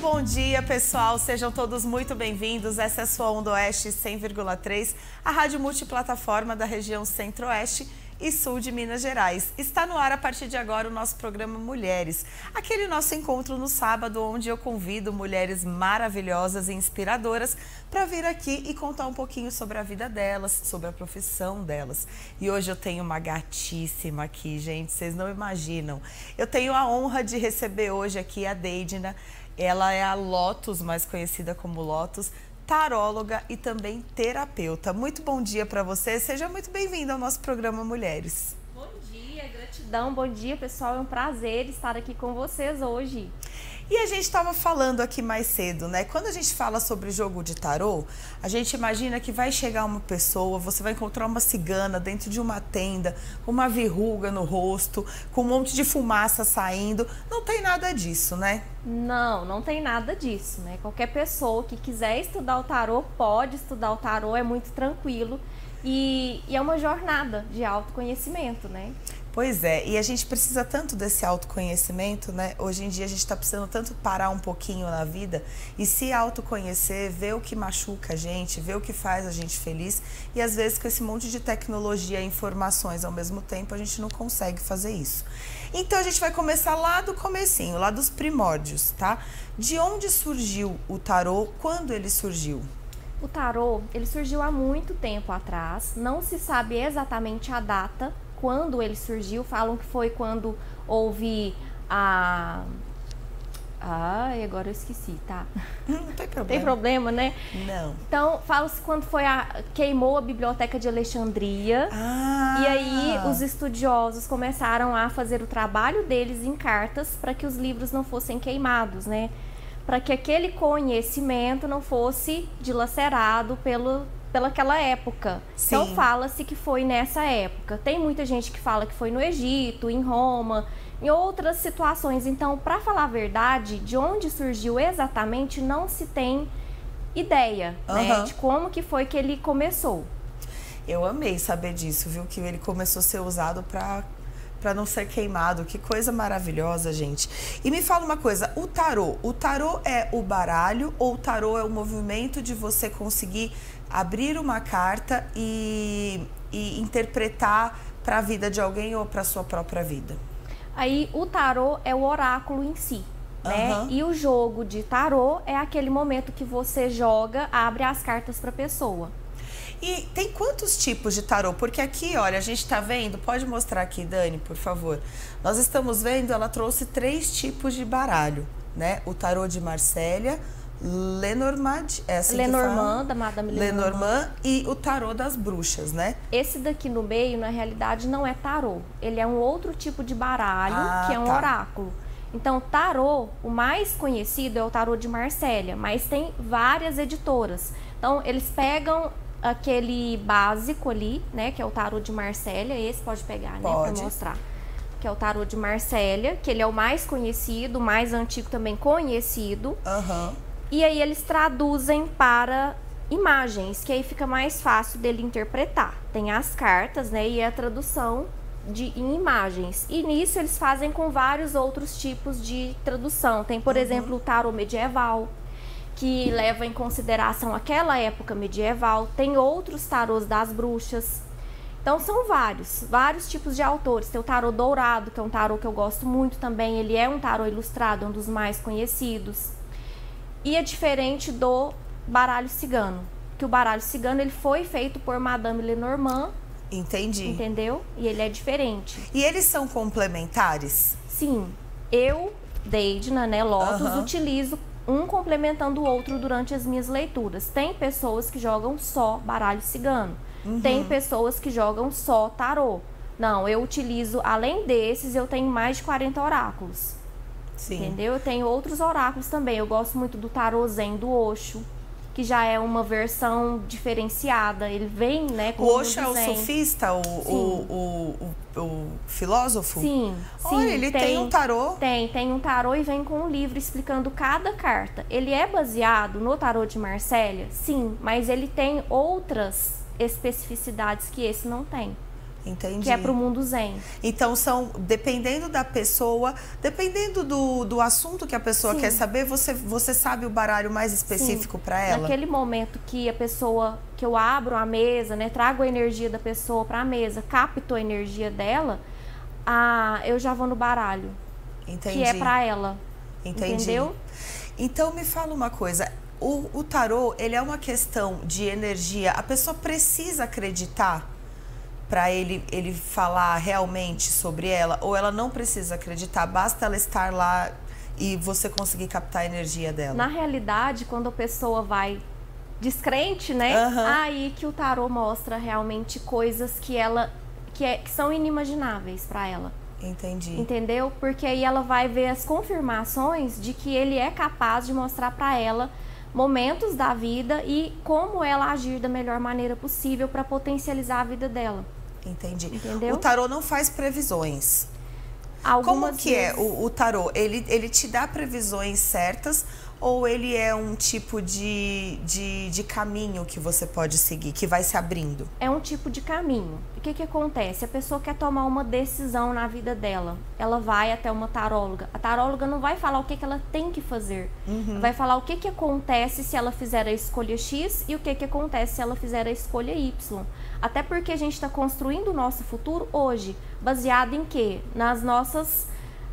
bom dia, pessoal. Sejam todos muito bem-vindos. Essa é a sua Onda Oeste 100,3, a rádio multiplataforma da região Centro-Oeste e Sul de Minas Gerais. Está no ar a partir de agora o nosso programa Mulheres, aquele nosso encontro no sábado onde eu convido mulheres maravilhosas e inspiradoras para vir aqui e contar um pouquinho sobre a vida delas, sobre a profissão delas. E hoje eu tenho uma gatíssima aqui, gente, vocês não imaginam. Eu tenho a honra de receber hoje aqui a Deidna. Ela é a Lotus, mais conhecida como Lotus, taróloga e também terapeuta. Muito bom dia para você, seja muito bem-vinda ao nosso programa Mulheres. Bom dia, gratidão, bom dia pessoal, é um prazer estar aqui com vocês hoje. E a gente estava falando aqui mais cedo, né? Quando a gente fala sobre jogo de tarô, a gente imagina que vai chegar uma pessoa, você vai encontrar uma cigana dentro de uma tenda, com uma verruga no rosto, com um monte de fumaça saindo. Não tem nada disso, né? Não, não tem nada disso, né? Qualquer pessoa que quiser estudar o tarô, pode estudar o tarô, é muito tranquilo. E é uma jornada de autoconhecimento, né? Pois é, e a gente precisa tanto desse autoconhecimento, né? Hoje em dia a gente está precisando tanto parar um pouquinho na vida e se autoconhecer, ver o que machuca a gente, ver o que faz a gente feliz. E às vezes com esse monte de tecnologia e informações ao mesmo tempo, a gente não consegue fazer isso. Então a gente vai começar lá do comecinho, lá dos primórdios, tá? De onde surgiu o tarô, quando ele surgiu? O tarô, ele surgiu há muito tempo atrás, não se sabe exatamente a data quando ele surgiu. Falam que foi quando houve agora eu esqueci, tá? Não tem problema. Tem problema, né? Não. Então, fala-se quando foi queimou a Biblioteca de Alexandria. E aí os estudiosos começaram a fazer o trabalho deles em cartas para que os livros não fossem queimados, né? Para que aquele conhecimento não fosse dilacerado pelaquela época. Sim. Então fala-se que foi nessa época. Tem muita gente que fala que foi no Egito, em Roma, em outras situações. Então, para falar a verdade, de onde surgiu exatamente, não se tem ideia, né, de como que foi que ele começou. Eu amei saber disso, viu? Que ele começou a ser usado para não ser queimado. Que coisa maravilhosa, gente. E me fala uma coisa, o tarô é o baralho ou o tarô é o movimento de você conseguir abrir uma carta e interpretar para a vida de alguém ou para a sua própria vida? Aí o tarô é o oráculo em si, né? E o jogo de tarô é aquele momento que você joga, abre as cartas para a pessoa. E tem quantos tipos de tarô? Porque aqui, olha, a gente tá vendo, pode mostrar aqui, Dani, por favor. Nós estamos vendo, ela trouxe 3 tipos de baralho, né? O tarô de Marsella, Lenormand, é assim Lenormand, da Madame Lenormand, e o tarô das bruxas, né? Esse daqui no meio, na realidade, não é tarô. Ele é um outro tipo de baralho, que é um oráculo. Então, tarô, o mais conhecido é o tarô de Marsella, mas tem várias editoras. Então, eles pegam aquele básico ali, né, que é o tarô de Marsella, esse pode pegar, né, para mostrar. Que é o tarô de Marsella, que ele é o mais conhecido, o mais antigo também conhecido. E aí eles traduzem para imagens, que aí fica mais fácil dele interpretar. Tem as cartas, né, e a tradução em imagens. E nisso eles fazem com vários outros tipos de tradução. Tem, por exemplo, o tarô medieval, que leva em consideração aquela época medieval. Tem outros tarôs das bruxas. Então são vários tipos de autores. Tem o tarô dourado, que é um tarô que eu gosto muito também. Ele é um tarô ilustrado, um dos mais conhecidos. E é diferente do baralho cigano, que o baralho cigano ele foi feito por Madame Lenormand. Entendi. Entendeu? E ele é diferente. E eles são complementares? Sim. Eu, Deidna, né, Lotus, utilizo um complementando o outro durante as minhas leituras. Tem pessoas que jogam só baralho cigano. Tem pessoas que jogam só tarô. Não, eu utilizo, além desses, eu tenho mais de 40 oráculos. Sim. Entendeu? Eu tenho outros oráculos também. Eu gosto muito do tarô Zen do Osho, que já é uma versão diferenciada. Ele vem, né, com o Osho é o sofista, o filósofo? Sim. Olha, ele tem um tarô? Tem um tarô e vem com um livro explicando cada carta. Ele é baseado no tarô de Marsella? Sim, mas ele tem outras especificidades que esse não tem. Entendi. Que é pro mundo zen. Então, dependendo da pessoa, dependendo do assunto que a pessoa quer saber, você sabe o baralho mais específico para ela? Naquele momento que que eu abro a mesa, né, trago a energia da pessoa para a mesa, capto a energia dela, eu já vou no baralho. Entendi. Que é para ela. Entendi. Entendeu? Então, me fala uma coisa. O tarô, ele é uma questão de energia. A pessoa precisa acreditar para ele falar realmente sobre ela, ou ela não precisa acreditar, basta ela estar lá e você conseguir captar a energia dela? Na realidade, quando a pessoa vai descrente, né, aí que o tarô mostra realmente coisas que são inimagináveis para ela. Entendi. Entendeu? Porque aí ela vai ver as confirmações de que ele é capaz de mostrar para ela momentos da vida e como ela agir da melhor maneira possível para potencializar a vida dela. Entendi. Entendeu? O tarô não faz previsões. Algumas Como que é o tarô? Ele te dá previsões certas ou ele é um tipo de caminho que você pode seguir, que vai se abrindo? É um tipo de caminho. O que acontece? A pessoa quer tomar uma decisão na vida dela. Ela vai até uma taróloga. A taróloga não vai falar o que ela tem que fazer. Vai falar o que acontece se ela fizer a escolha X e o que acontece se ela fizer a escolha Y. Até porque a gente está construindo o nosso futuro hoje, baseado em quê? Nas nossas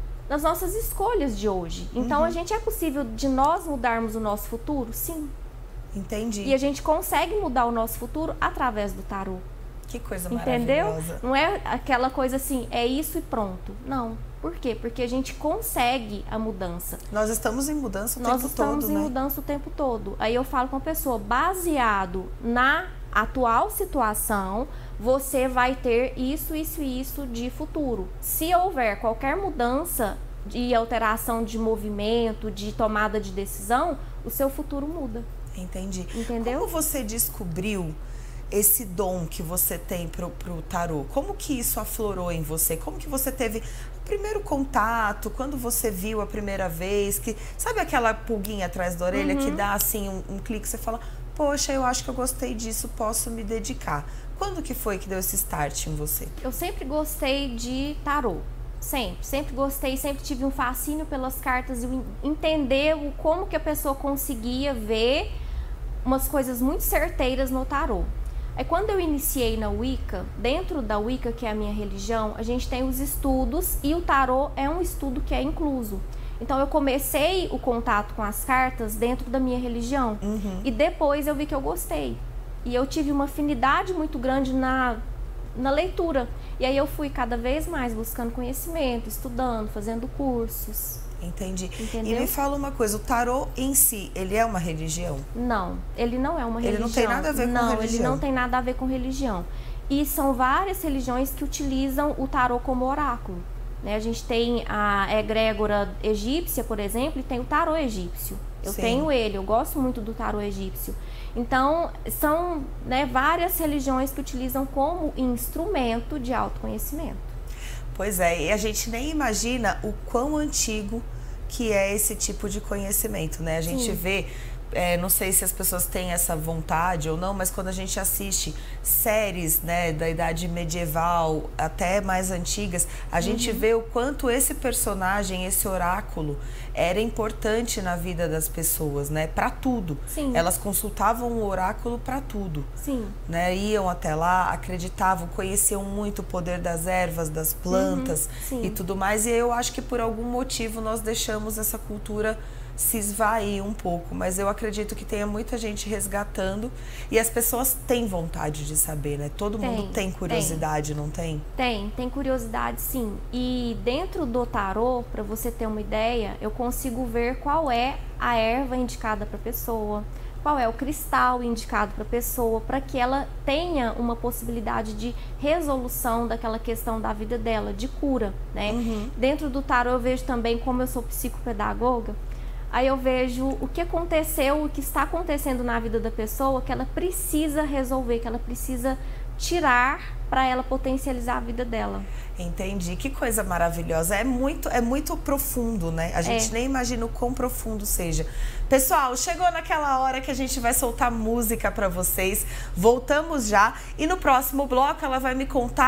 escolhas de hoje. Então, a gente é possível de nós mudarmos o nosso futuro? Sim. Entendi. E a gente consegue mudar o nosso futuro através do tarô. Que coisa Entendeu? maravilhosa. Não é aquela coisa assim, é isso e pronto. Não. Por quê? Porque a gente consegue a mudança. Nós estamos em mudança o tempo todo, né? Nós estamos em mudança o tempo todo. Aí eu falo com a pessoa, baseado na atual situação, você vai ter isso, isso e isso de futuro. Se houver qualquer mudança de alteração de movimento, de tomada de decisão, o seu futuro muda. Entendi. Entendeu? Como você descobriu esse dom que você tem pro tarô? Como que isso aflorou em você? Como que você teve o primeiro contato? Quando você viu a primeira vez? Que sabe aquela pulguinha atrás da orelha que dá assim um clique, você fala, poxa, eu acho que eu gostei disso, posso me dedicar. Quando que foi que deu esse start em você? Eu sempre gostei de tarô. Sempre gostei, sempre tive um fascínio pelas cartas e entender como que a pessoa conseguia ver umas coisas muito certeiras no tarô. Aí quando eu iniciei na Wicca, dentro da Wicca, que é a minha religião, a gente tem os estudos e o tarô é um estudo que é incluso. Então eu comecei o contato com as cartas dentro da minha religião e depois eu vi que eu gostei. E eu tive uma afinidade muito grande na leitura. E aí eu fui cada vez mais buscando conhecimento, estudando, fazendo cursos. Entendi. Entendeu? E me fala uma coisa, o tarô em si, ele é uma religião? Não, ele não é uma religião. Ele não tem nada a ver com religião? Não, ele não tem nada a ver com religião. E são várias religiões que utilizam o tarô como oráculo. Né? A gente tem a egrégora egípcia, por exemplo, e tem o tarô egípcio. Eu tenho ele, eu gosto muito do tarô egípcio. Então, são, né, várias religiões que utilizam como instrumento de autoconhecimento. Pois é, e a gente nem imagina o quão antigo que é esse tipo de conhecimento, né? A gente vê, não sei se as pessoas têm essa vontade ou não, mas quando a gente assiste séries, né, da idade medieval até mais antigas, a gente vê o quanto esse personagem, esse oráculo, era importante na vida das pessoas, né? Para tudo. Sim. Elas consultavam o oráculo para tudo. Sim. Né? Iam até lá, acreditavam, conheciam muito o poder das ervas, das plantas e tudo mais. E eu acho que por algum motivo nós deixamos essa cultura se esvair um pouco, mas eu acredito que tenha muita gente resgatando e as pessoas têm vontade de saber, né? Todo mundo tem curiosidade, não tem? Tem curiosidade, sim. E dentro do tarô, para você ter uma ideia, eu consigo ver qual é a erva indicada para a pessoa, qual é o cristal indicado para a pessoa, para que ela tenha uma possibilidade de resolução daquela questão da vida dela, de cura, né? Dentro do tarô eu vejo também, como eu sou psicopedagoga, aí eu vejo o que aconteceu, o que está acontecendo na vida da pessoa, que ela precisa resolver, que ela precisa tirar para ela potencializar a vida dela. Entendi, que coisa maravilhosa. É muito profundo, né? A gente nem imagina o quão profundo seja. Pessoal, chegou naquela hora que a gente vai soltar música para vocês. Voltamos já e no próximo bloco ela vai me contar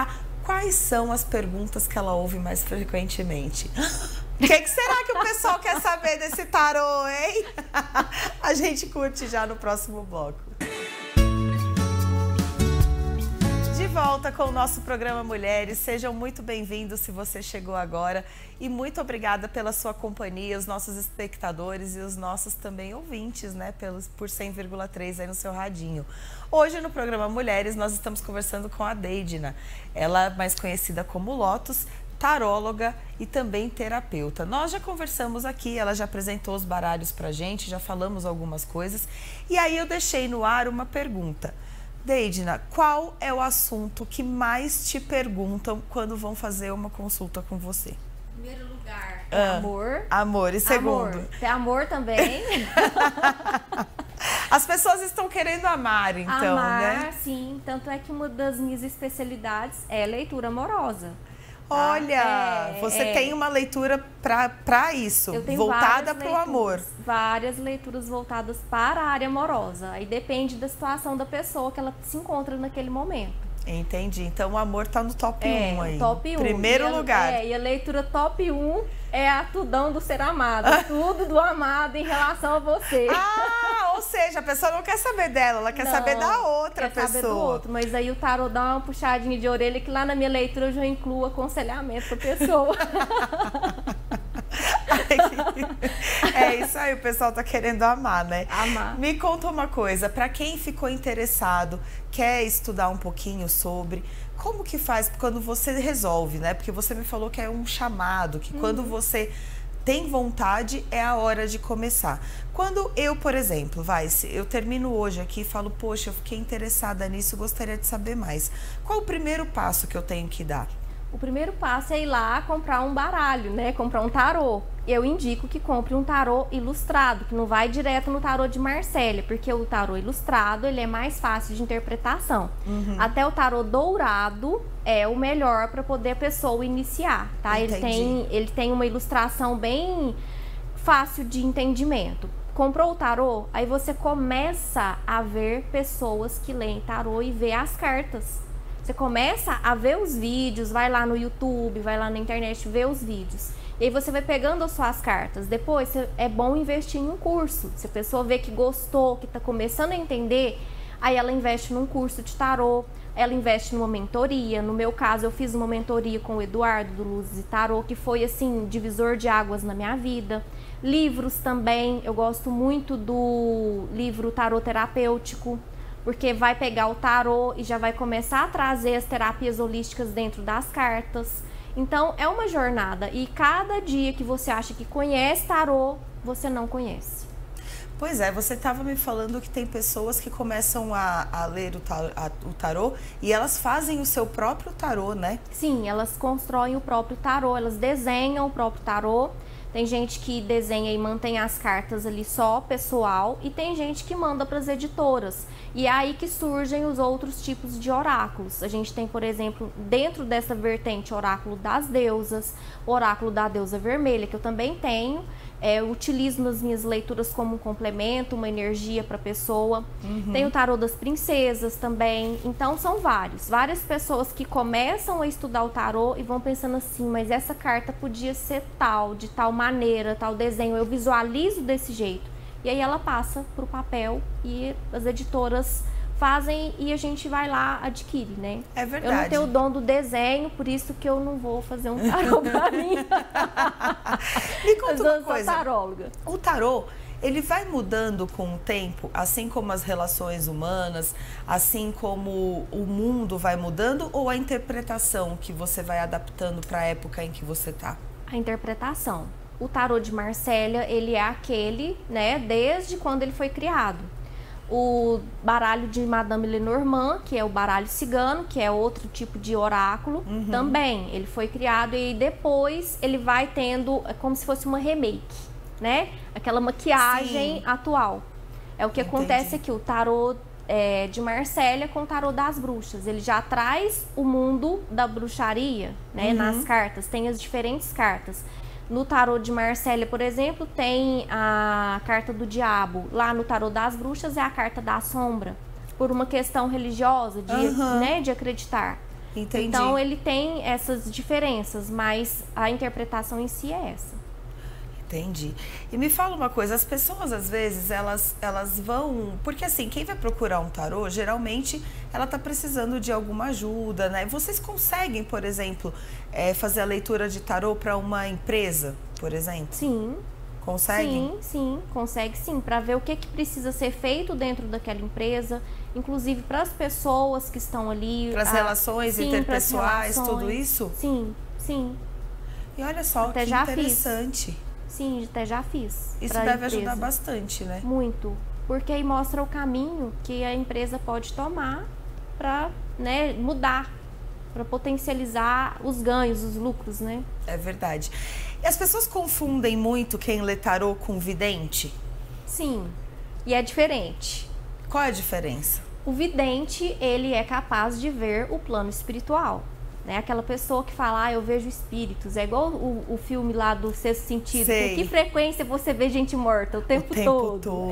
quais são as perguntas que ela ouve mais frequentemente? O que será que o pessoal quer saber desse tarô, hein? A gente curte já no próximo bloco. De volta com o nosso programa Mulheres, sejam muito bem-vindos se você chegou agora e muito obrigada pela sua companhia, os nossos espectadores e os nossos também ouvintes, né, por 100,3 aí no seu radinho. Hoje no programa Mulheres nós estamos conversando com a Deidna, ela mais conhecida como Lotus, taróloga e também terapeuta. Nós já conversamos aqui, ela já apresentou os baralhos pra gente, já falamos algumas coisas e aí eu deixei no ar uma pergunta. Deidna, qual é o assunto que mais te perguntam quando vão fazer uma consulta com você? Em primeiro lugar, amor. Amor. E segundo? Amor. Tem amor também. As pessoas estão querendo amar, então, né? Amar, sim. Tanto é que uma das minhas especialidades é leitura amorosa. Olha, você tem uma leitura para isso, voltada para o amor. Várias leituras voltadas para a área amorosa. Aí depende da situação da pessoa que ela se encontra naquele momento. Entendi. Então o amor tá no top 1 aí. Top 1. Primeiro lugar. E a leitura top 1 é a tudão do ser amado. Tudo do amado em relação a você. Ou seja, a pessoa não quer saber dela, ela quer saber da outra pessoa. Quer saber do outro, mas aí o tarô dá uma puxadinha de orelha que lá na minha leitura eu já incluo aconselhamento pra pessoa. É isso aí, o pessoal tá querendo amar, né? Amar. Me conta uma coisa, para quem ficou interessado, quer estudar um pouquinho sobre, como que faz quando você resolve, né? Porque você me falou que é um chamado, que quando você tem vontade, é a hora de começar. Quando eu, por exemplo, eu termino hoje aqui e falo, poxa, eu fiquei interessada nisso, gostaria de saber mais. Qual o primeiro passo que eu tenho que dar? O primeiro passo é ir lá comprar um baralho, né? Comprar um tarô. Eu indico que compre um tarô ilustrado, que não vai direto no tarô de Marcélia, porque o tarô ilustrado, ele é mais fácil de interpretação. Até o tarô dourado é o melhor para poder a pessoa iniciar, tá? Ele tem uma ilustração bem fácil de entendimento. Comprou o tarô, aí você começa a ver pessoas que leem tarô e vê as cartas. Você começa a ver os vídeos, vai lá no YouTube, vai lá na internet, vê os vídeos. E aí você vai pegando as suas cartas. Depois é bom investir em um curso. Se a pessoa vê que gostou, que está começando a entender, aí ela investe num curso de tarô, ela investe numa mentoria. No meu caso, eu fiz uma mentoria com o Eduardo do Luzes e Tarô, que foi assim, divisor de águas na minha vida. Livros também, eu gosto muito do livro Tarô Terapêutico, porque vai pegar o tarô e já vai começar a trazer as terapias holísticas dentro das cartas. Então, é uma jornada. E cada dia que você acha que conhece tarô, você não conhece. Pois é, você estava me falando que tem pessoas que começam a ler o tarô e elas fazem o seu próprio tarô, né? Sim, elas constroem o próprio tarô, elas desenham o próprio tarô. Tem gente que desenha e mantém as cartas ali só pessoal e tem gente que manda para as editoras. E é aí que surgem os outros tipos de oráculos. A gente tem, por exemplo, dentro dessa vertente, oráculo das deusas, oráculo da deusa vermelha, que eu também tenho. Eu utilizo nas minhas leituras como um complemento, uma energia para a pessoa. Tem o tarô das princesas também. Então, são várias pessoas que começam a estudar o tarô e vão pensando assim, mas essa carta podia ser tal, de tal maneira, tal desenho. Eu visualizo desse jeito. E aí ela passa para o papel e as editoras fazem e a gente vai lá, adquire, né? É verdade. Eu não tenho o dom do desenho, por isso que eu não vou fazer um tarô pra mim. Me conta uma coisa. Eu sou taróloga. O tarô, ele vai mudando com o tempo, assim como as relações humanas, assim como o mundo vai mudando, ou a interpretação que você vai adaptando para a época em que você está? A interpretação. O tarô de Marcélia, ele é aquele, né, desde quando ele foi criado. O baralho de Madame Lenormand, que é o baralho cigano, que é outro tipo de oráculo, também. Ele foi criado e depois ele vai tendo, é como se fosse uma remake, né? Aquela maquiagem atual. É o que acontece aqui, o tarô de Marcélia com o tarô das bruxas. Ele já traz o mundo da bruxaria, né, nas cartas, tem as diferentes cartas. No tarô de Marcélia, por exemplo, tem a carta do diabo. Lá no tarô das bruxas é a carta da sombra, por uma questão religiosa, de acreditar. Entendi. Então ele tem essas diferenças, mas a interpretação em si é essa. Entendi. E me fala uma coisa, as pessoas às vezes elas vão, porque assim, quem vai procurar um tarô, geralmente ela tá precisando de alguma ajuda, né? Vocês conseguem, por exemplo, fazer a leitura de tarô para uma empresa, por exemplo? Sim. Conseguem? Sim, consegue sim, para ver o que precisa ser feito dentro daquela empresa, inclusive para as pessoas que estão ali. Para as relações interpessoais, tudo isso? Sim, sim. E olha só, até que já interessante. Fiz. Sim, até já fiz. Isso deve ajudar bastante, né? Muito, porque aí mostra o caminho que a empresa pode tomar para, né, mudar, para potencializar os ganhos, os lucros, né? É verdade. E as pessoas confundem muito quem lê tarô com vidente? Sim, e é diferente. Qual é a diferença? O vidente, ele é capaz de ver o plano espiritual, né? Aquela pessoa que fala, eu vejo espíritos. É igual o filme lá do Sexto Sentido. Com que frequência você vê gente morta? O tempo todo.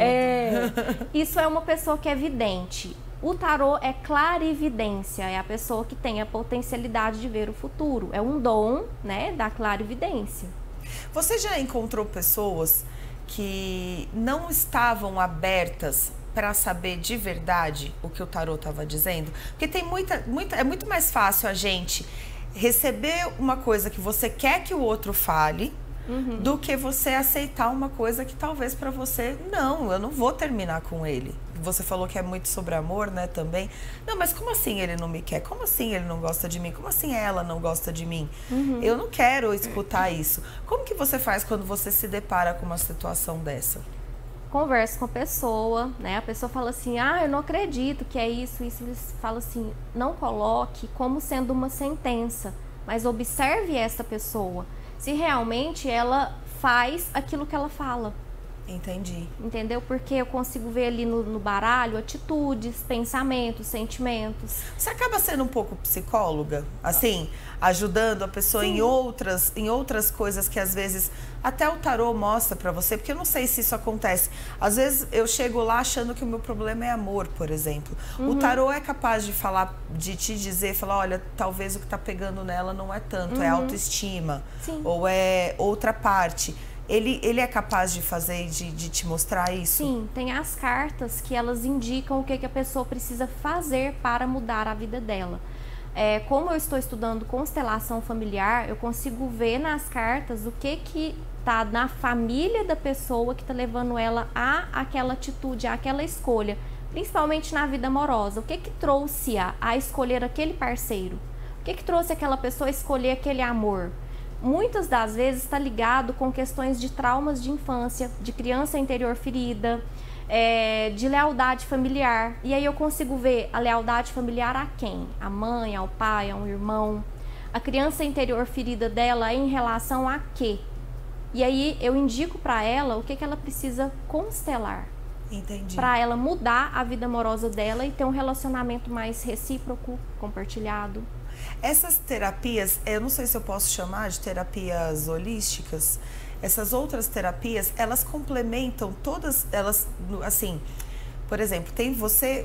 Isso é uma pessoa que é vidente. O tarô é clarividência, é a pessoa que tem a potencialidade de ver o futuro. É um dom, né, da clarividência. Você já encontrou pessoas que não estavam abertas para saber de verdade o que o tarô estava dizendo? Porque tem é muito mais fácil a gente receber uma coisa que você quer que o outro fale, do que você aceitar uma coisa que talvez para você, não, eu não vou terminar com ele. Você falou que é muito sobre amor, né, também. Não, mas como assim ele não me quer? Como assim ele não gosta de mim? Como assim ela não gosta de mim? Eu não quero escutar isso. Como que você faz quando você se depara com uma situação dessa? Converso com a pessoa, né? A pessoa fala assim, eu não acredito que é isso. Eles falam assim, não coloque como sendo uma sentença, mas observe essa pessoa. Se realmente ela faz aquilo que ela fala. Entendi. Entendeu? Porque eu consigo ver ali no baralho atitudes, pensamentos, sentimentos. Você acaba sendo um pouco psicóloga, assim, ajudando a pessoa em outras coisas que às vezes até o tarô mostra pra você, porque eu não sei se isso acontece. Às vezes eu chego lá achando que o meu problema é amor, por exemplo. O tarô é capaz de falar, de te dizer, falar, olha, talvez o que tá pegando nela não é tanto, é autoestima, ou é outra parte. Ele é capaz de fazer, de te mostrar isso? Sim, tem as cartas que elas indicam o que a pessoa precisa fazer para mudar a vida dela. Como eu estou estudando constelação familiar, eu consigo ver nas cartas o que está na família da pessoa que está levando ela a aquela atitude, a aquela escolha, principalmente na vida amorosa. O que trouxe a escolher aquele parceiro? O que trouxe aquela pessoa a escolher aquele amor? Muitas das vezes está ligado com questões de traumas de infância, de criança interior ferida, de lealdade familiar. E aí eu consigo ver a lealdade familiar a quem? A mãe, ao pai, a um irmão. A criança interior ferida dela em relação a quê? E aí eu indico para ela o que ela precisa constelar. Entendi. Para ela mudar a vida amorosa dela e ter um relacionamento mais recíproco, compartilhado. Essas terapias, eu não sei se eu posso chamar de terapias holísticas, essas outras terapias, elas complementam todas, elas, assim, por exemplo, tem você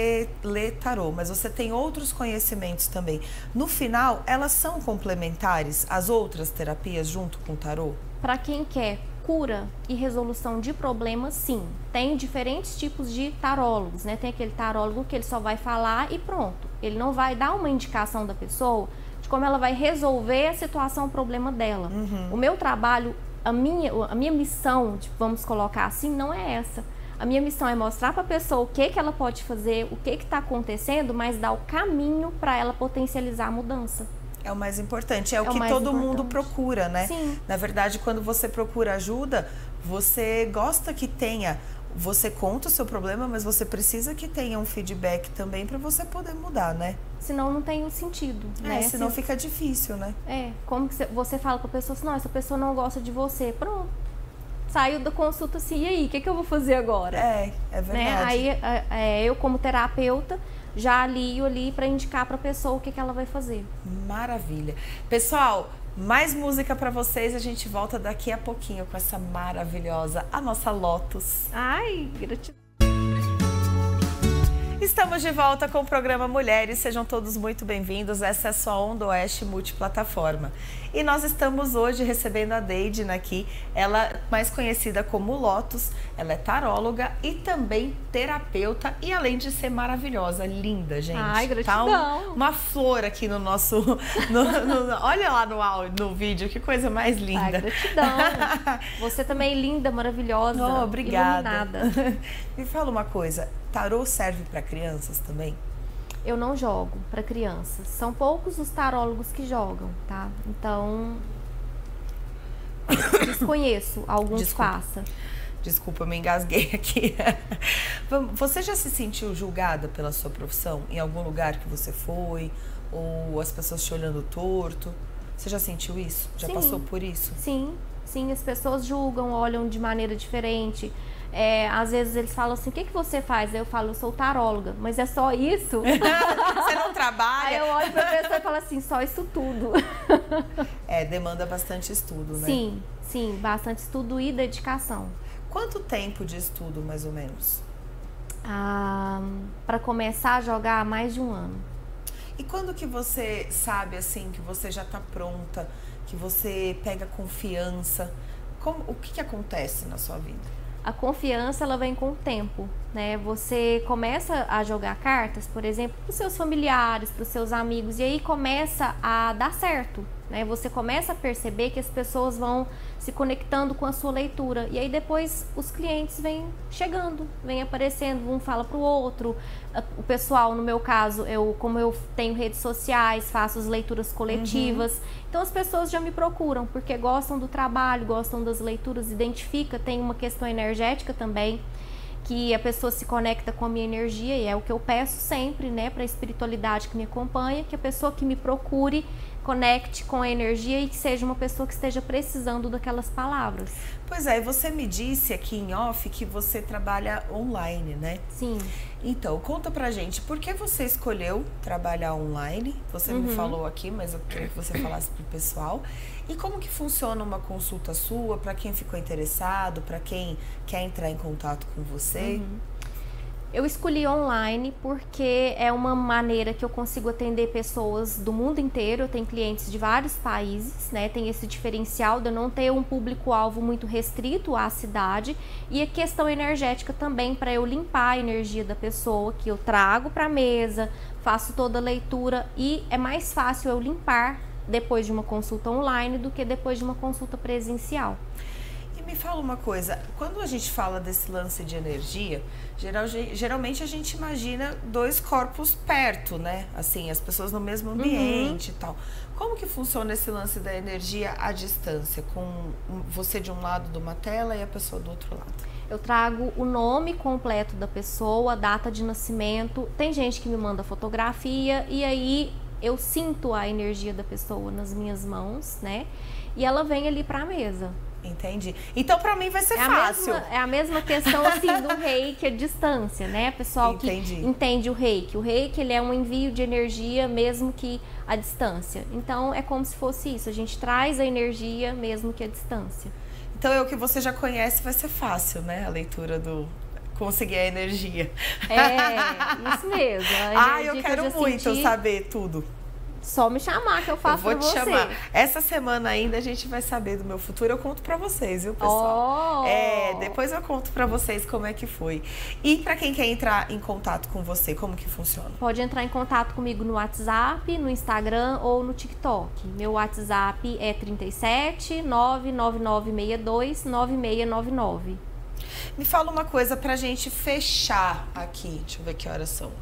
lê tarô, mas você tem outros conhecimentos também. No final, elas são complementares às outras terapias junto com o tarô? Para quem quer cura e resolução de problemas, sim. Tem diferentes tipos de tarólogos, né? Tem aquele tarólogo que ele só vai falar e pronto. Ele não vai dar uma indicação da pessoa de como ela vai resolver a situação, o problema dela. O meu trabalho, a minha missão, vamos colocar assim, não é essa. A minha missão é mostrar para a pessoa o que ela pode fazer, o que está acontecendo, mas dar o caminho para ela potencializar a mudança. É o mais importante, é o que todo mundo procura, né? Sim. Na verdade, quando você procura ajuda, você gosta que tenha, você conta o seu problema, mas você precisa que tenha um feedback também para você poder mudar, né? Senão não tem o sentido, né? Senão fica difícil, né? Como que você fala para a pessoa assim, não, essa pessoa não gosta de você, pronto. Saiu da consulta assim, e aí, o que eu vou fazer agora? É verdade. Né? Aí eu como terapeuta já alio ali para indicar para a pessoa o que ela vai fazer. Maravilha. Pessoal, mais música para vocês, a gente volta daqui a pouquinho com essa maravilhosa, a nossa Lotus. Ai, gratidão. Estamos de volta com o programa Mulheres, sejam todos muito bem-vindos, essa é a sua Onda Oeste Multiplataforma. E nós estamos hoje recebendo a Deidna aqui, ela mais conhecida como Lotus, ela é taróloga e também terapeuta e além de ser maravilhosa, linda, gente. Ai, gratidão. Tá uma flor aqui no nosso, olha lá no vídeo, que coisa mais linda. Ai, gratidão. Você também linda, maravilhosa, obrigada. Iluminada. Me fala uma coisa, tarô serve para crianças também? Eu não jogo para crianças. São poucos os tarólogos que jogam, tá? Então, desconheço. Alguns façam. Desculpa, eu me engasguei aqui. Você já se sentiu julgada pela sua profissão? Em algum lugar que você foi? Ou as pessoas te olhando torto? Você já sentiu isso? Já passou por isso? Sim, as pessoas julgam, olham de maneira diferente. Às vezes eles falam assim, o que você faz? Aí eu falo, eu sou taróloga, mas é só isso? Você não trabalha? Aí eu olho pra pessoa e falo assim, só isso tudo. Demanda bastante estudo, né? Sim, bastante estudo e dedicação. Quanto tempo de estudo, mais ou menos? Para começar a jogar, mais de um ano. E quando que você sabe, assim, que você já tá pronta, que você pega confiança? O que acontece na sua vida? A confiança, ela vem com o tempo, né? Você começa a jogar cartas, por exemplo, para os seus familiares, para os seus amigos, e aí começa a dar certo, né? Você começa a perceber que as pessoas vão se conectando com a sua leitura, e aí depois os clientes vêm chegando, vêm aparecendo, um fala para o outro. O pessoal, no meu caso, como eu tenho redes sociais, faço as leituras coletivas, então as pessoas já me procuram, porque gostam do trabalho, gostam das leituras, identifica, tem uma questão energética também, que a pessoa se conecta com a minha energia, e é o que eu peço sempre, né, para a espiritualidade que me acompanha, que a pessoa que me procure conecte com a energia e que seja uma pessoa que esteja precisando daquelas palavras. Pois é, você me disse aqui em off que você trabalha online, né? Sim. Então, conta pra gente, por que você escolheu trabalhar online? Você me falou aqui, mas eu queria que você falasse pro pessoal. E como que funciona uma consulta sua, para quem ficou interessado, para quem quer entrar em contato com você? Eu escolhi online porque é uma maneira que eu consigo atender pessoas do mundo inteiro. Eu tenho clientes de vários países, né? Tem esse diferencial de eu não ter um público-alvo muito restrito à cidade. E a questão energética também, para eu limpar a energia da pessoa, que eu trago para a mesa, faço toda a leitura, e é mais fácil eu limpar depois de uma consulta online do que depois de uma consulta presencial. Me fala uma coisa, quando a gente fala desse lance de energia, geralmente a gente imagina dois corpos perto, né? Assim, as pessoas no mesmo ambiente e tal. Como que funciona esse lance da energia à distância, com você de um lado de uma tela e a pessoa do outro lado? Eu trago o nome completo da pessoa, a data de nascimento. Tem gente que me manda fotografia e aí eu sinto a energia da pessoa nas minhas mãos, né? E ela vem ali para a mesa. Entendi. Então, pra mim vai ser fácil. É a mesma questão, assim, do reiki à distância, né? Pessoal que entende o reiki. O reiki, ele é um envio de energia, mesmo que à distância. Então, é como se fosse isso. A gente traz a energia, mesmo que à distância. Então, é o que você já conhece, vai ser fácil, né? A leitura do... conseguir a energia. Isso mesmo. Eu quero muito saber tudo. Só me chamar que eu faço pra você. Eu vou te chamar. Essa semana ainda a gente vai saber do meu futuro. Eu conto pra vocês, viu, pessoal? Depois eu conto pra vocês como é que foi. E pra quem quer entrar em contato com você, como que funciona? Pode entrar em contato comigo no WhatsApp, no Instagram ou no TikTok. Meu WhatsApp é 37 99962 9699. Me fala uma coisa pra gente fechar aqui. Deixa eu ver que horas são.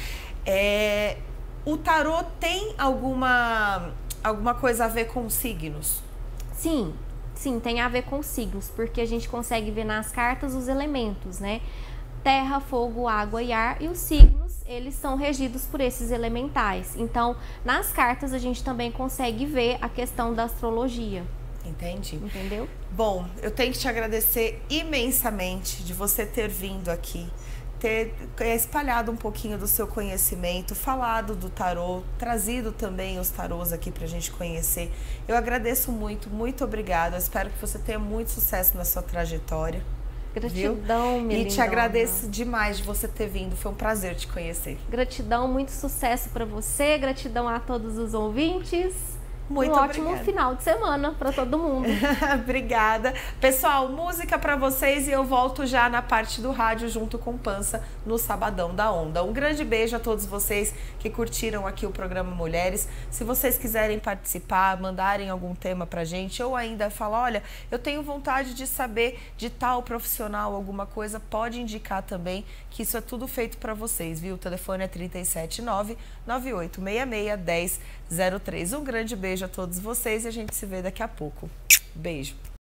O tarô tem alguma coisa a ver com signos? Sim, tem a ver com signos, porque a gente consegue ver nas cartas os elementos, né? Terra, fogo, água e ar, e os signos, eles são regidos por esses elementais. Então, nas cartas a gente também consegue ver a questão da astrologia. Entendi. Entendeu? Bom, eu tenho que te agradecer imensamente de você ter vindo aqui, ter espalhado um pouquinho do seu conhecimento, falado do tarô, trazido também os tarôs aqui pra gente conhecer. Eu agradeço muito, muito obrigada. Eu espero que você tenha muito sucesso na sua trajetória. Gratidão, minha E te lindona. agradeço demais de você ter vindo. Foi um prazer te conhecer. Gratidão, muito sucesso para você. Gratidão a todos os ouvintes. Muito ótimo obrigada. Final de semana para todo mundo. Obrigada. Pessoal, música para vocês e eu volto já na parte do rádio junto com Pança no Sabadão da Onda. Um grande beijo a todos vocês que curtiram aqui o programa Mulheres. Se vocês quiserem participar, mandarem algum tema pra gente ou ainda falar, olha, eu tenho vontade de saber de tal profissional, alguma coisa, pode indicar também que isso é tudo feito para vocês, viu? O telefone é 379-9866-1003. Um grande beijo a todos vocês e a gente se vê daqui a pouco. Beijo.